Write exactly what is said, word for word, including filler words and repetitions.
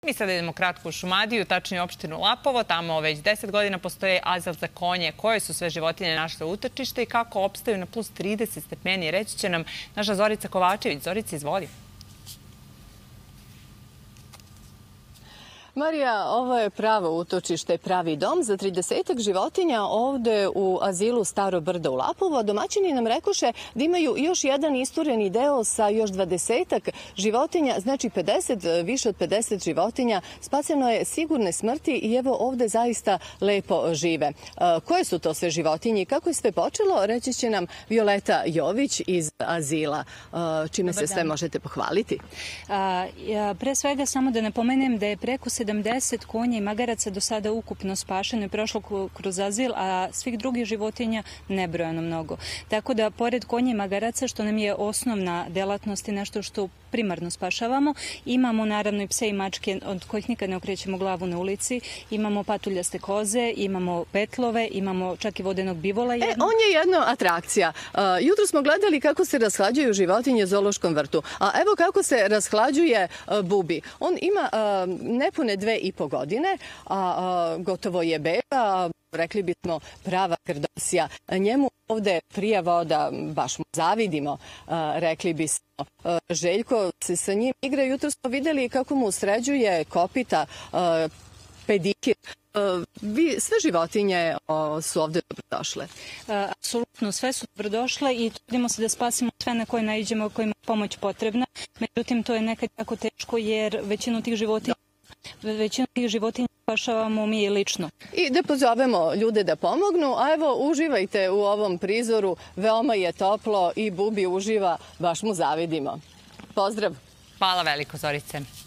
Mi sada idemo kratko u Šumadiju, tačnije u opštinu Lapovo. Tamo već deset godina postoje azil za konje. Koje su sve životinje našle utočište i kako opstaju na plus trideset stepeni? Reći će nam naša Zorica Kovačević. Zorica, izvoli. Marija, ovo je pravo utočište, pravi dom za tridesetak životinja ovde u azilu Staro Brdo u Lapovo. Domaćini nam rekoše da imaju još jedan istureni deo sa još dvadesetak životinja, znači pedeset, više od pedeset životinja. Spaseno je sigurne smrti i evo ovde zaista lepo žive. Koje su to sve životinje i kako je sve počelo, reći će nam Violeta Jović iz azila. Čime se sve možete pohvaliti? Pre svega samo da napomenem da je preko sedamdeset konja i magaraca do sada ukupno spašeno i prošlo kroz azil, a svih drugih životinja nebrojano mnogo. Tako da, pored konja i magaraca, što nam je osnovna delatnost i nešto što primarno spašavamo, imamo naravno i pse i mačke od kojih nikad ne okrećemo glavu na ulici, imamo patuljaste koze, imamo petlove, imamo čak i vodenog bivola. E, on je jedna atrakcija. Jutro smo gledali kako se rashlađuju životinje u zoološkom vrtu, a evo kako se rashlađuje Bubi. On ima nepune dve i po godine, a gotovo je beba, rekli bismo prava krdosija. Njemu ovde prija voda, baš mu zavidimo, rekli bismo. Željko se sa njim igra. Jutro smo videli kako mu sređuje kopita, pedikir. Sve životinje su ovde dobrodošle. Apsolutno, sve su dobrodošle i trudimo se da spasimo sve na koje naiđemo, kojima je pomoć potrebna. Međutim, to je nekad jako teško jer većinu tih životinja Većinu tih životinja spašavamo mi i lično. I da pozovemo ljude da pomognu, a evo uživajte u ovom prizoru, veoma je toplo i Bubi uživa, baš mu zavidimo. Pozdrav! Hvala veliko, Zorice.